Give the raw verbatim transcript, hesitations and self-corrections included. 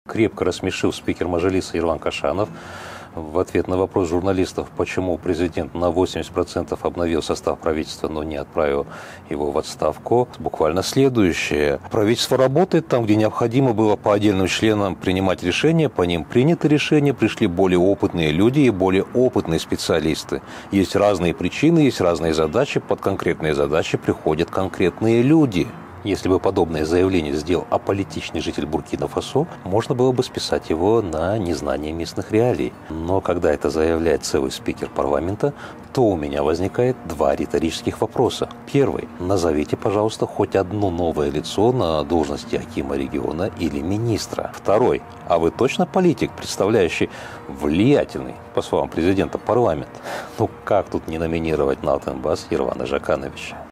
крепко рассмешил спикер Мажилиса Ерлан Кошанов в ответ на вопрос журналистов, почему президент на восемьдесят процентов обновил состав правительства, но не отправил его в отставку. Буквально следующее. Правительство работает там, где необходимо было по отдельным членам принимать решения, по ним приняты решения, пришли более опытные люди и более опытные специалисты. Есть разные причины, есть разные задачи, под конкретные задачи приходят конкретные люди. Если бы подобное заявление сделал аполитичный житель Буркина-Фасо, можно было бы списать его на незнание местных реалий. Но когда это заявляет целый спикер парламента, то у меня возникает два риторических вопроса. Первый. Назовите, пожалуйста, хоть одно новое лицо на должности акима региона или министра. Второй. А вы точно политик, представляющий влиятельный, по словам президента, парламент? Ну как тут не номинировать на Алтынбас Ервана Жакановича?